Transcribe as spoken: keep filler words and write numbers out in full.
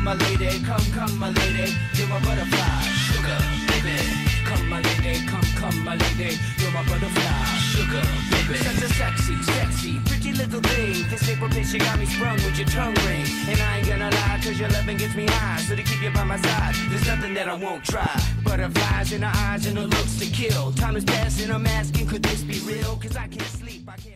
my lady, come, come, my lady, you're my butterfly, sugar, baby. Come, my lady, come, come, my lady, you're my butterfly, sugar, baby. Such a sexy, sexy, pretty little thing. This April bitch, you got me sprung with your tongue ring. And I ain't gonna lie, cause your loving gets me high. So to keep you by my side, there's nothing that I won't try. Butterflies in her eyes and her looks to kill. Time is passing, I'm asking, could this be real? Cause I can't sleep, I can't